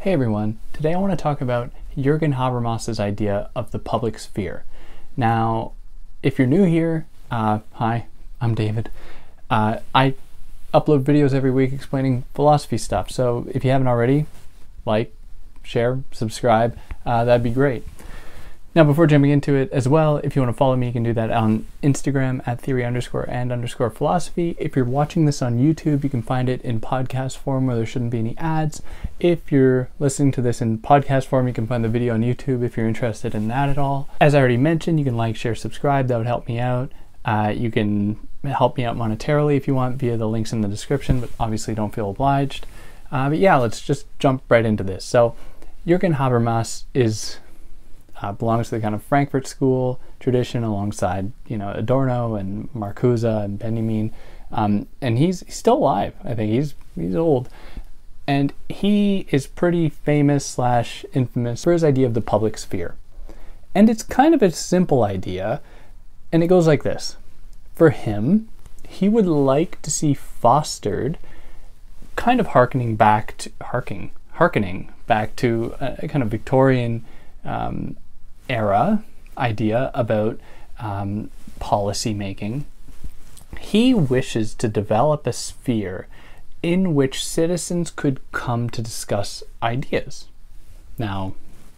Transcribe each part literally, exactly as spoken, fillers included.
Hey everyone, today I want to talk about Jürgen Habermas's idea of the public sphere. Now, if you're new here, uh, hi, I'm David. Uh, I upload videos every week explaining philosophy stuff, so if you haven't already, like, share, subscribe, uh, that'd be great. Now, before jumping into it as well, if you want to follow me, you can do that on Instagram at theory underscore and underscore philosophy. If you're watching this on YouTube, you can find it in podcast form where there shouldn't be any ads. If you're listening to this in podcast form, you can find the video on YouTube if you're interested in that at all. As I already mentioned, you can like, share, subscribe. That would help me out. Uh, you can help me out monetarily if you want via the links in the description, but obviously don't feel obliged. Uh, but yeah, let's just jump right into this. So Jürgen Habermas is... Uh, belongs to the kind of Frankfurt School tradition alongside, you know, Adorno and Marcuse and Benjamin. Um, and he's, he's still alive. I think he's he's old. And he is pretty famous slash infamous for his idea of the public sphere. And it's kind of a simple idea. And it goes like this. For him, he would like to see fostered, kind of hearkening back to, harking, hearkening back to a, a kind of Victorian um, era idea about um, policy making. He wishes to develop a sphere in which citizens could come to discuss ideas. Now,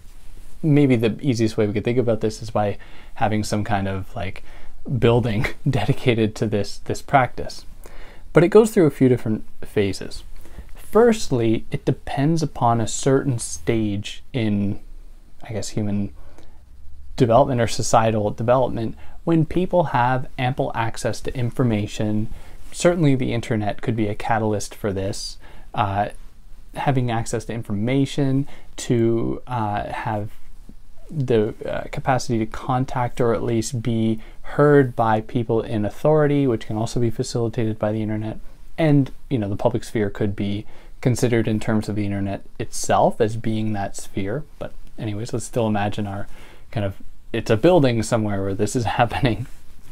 maybe the easiest way we could think about this is by having some kind of like building dedicated to this this practice. But it goes through a few different phases. Firstly, it depends upon a certain stage in, I guess, human development or societal development when people have ample access to information. Certainly the internet could be a catalyst for this. Uh, having access to information, to uh, have the uh, capacity to contact or at least be heard by people in authority, which can also be facilitated by the internet. And, you know, the public sphere could be considered in terms of the internet itself as being that sphere. But anyways, let's still imagine our kind of, it's a building somewhere where this is happening.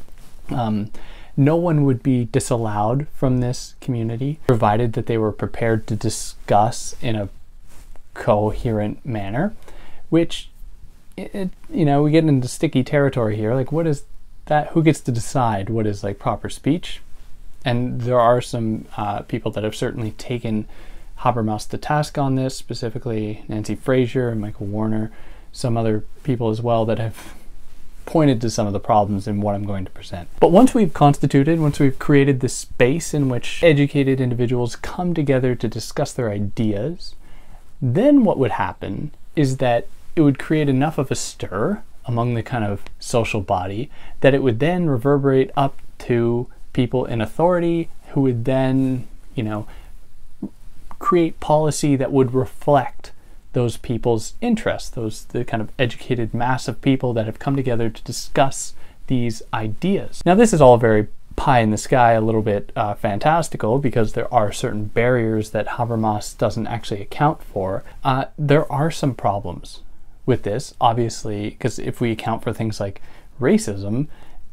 Um, no one would be disallowed from this community, provided that they were prepared to discuss in a coherent manner, which, it, you know, we get into sticky territory here. Like, what is that? Who gets to decide what is like proper speech? And there are some uh, people that have certainly taken Habermas to task on this, specifically Nancy Fraser and Michael Warner, some other people as well that have pointed to some of the problems in what I'm going to present. But once we've constituted, once we've created this space in which educated individuals come together to discuss their ideas, then what would happen is that it would create enough of a stir among the kind of social body that it would then reverberate up to people in authority who would then, you know, create policy that would reflect those people's interests, those the kind of educated mass of people that have come together to discuss these ideas. Now, this is all very pie in the sky, a little bit uh, fantastical, because there are certain barriers that Habermas doesn't actually account for. Uh, there are some problems with this, obviously, because if we account for things like racism,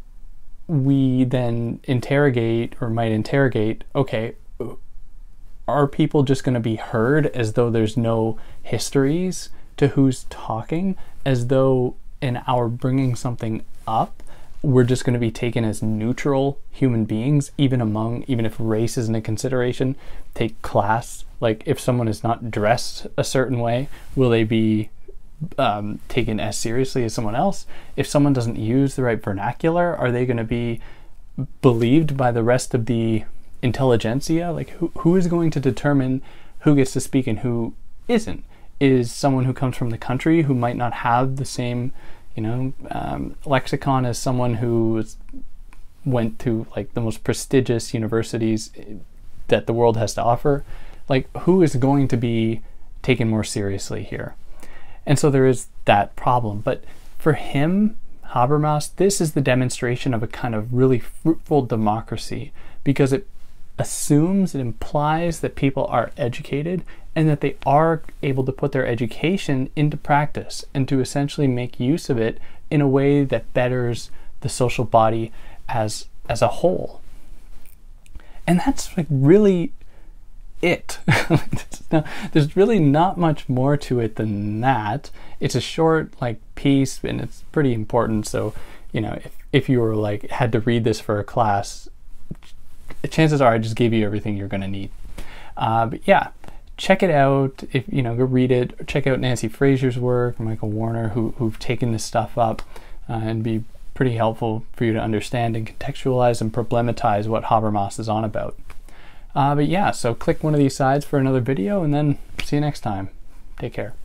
we then interrogate or might interrogate, okay, are people just going to be heard as though there's no histories to who's talking, as though in our bringing something up, we're just going to be taken as neutral human beings, even among, even if race isn't a consideration? Take class, like if someone is not dressed a certain way, will they be um, taken as seriously as someone else? If someone doesn't use the right vernacular, are they going to be believed by the rest of the intelligentsia? Like who, who is going to determine who gets to speak and who isn't? Is someone who comes from the country who might not have the same, you know, um, lexicon as someone who went to like the most prestigious universities that the world has to offer? Like, who is going to be taken more seriously here? And so there is that problem. But for him, Habermas, this is the demonstration of a kind of really fruitful democracy, because it assumes, it implies that people are educated and that they are able to put their education into practice and to essentially make use of it in a way that betters the social body as as a whole. And that's like really it. Now, there's really not much more to it than that. It's a short like piece, and it's pretty important. So, you know, if, if you were like had to read this for a class, chances are I just gave you everything you're going to need. Uh, but yeah, check it out. If you know, go read it. Or check out Nancy Fraser's work, or Michael Warner, who who've taken this stuff up, uh, and be pretty helpful for you to understand and contextualize and problematize what Habermas is on about. Uh, but yeah, so click one of these sides for another video, and then see you next time. Take care.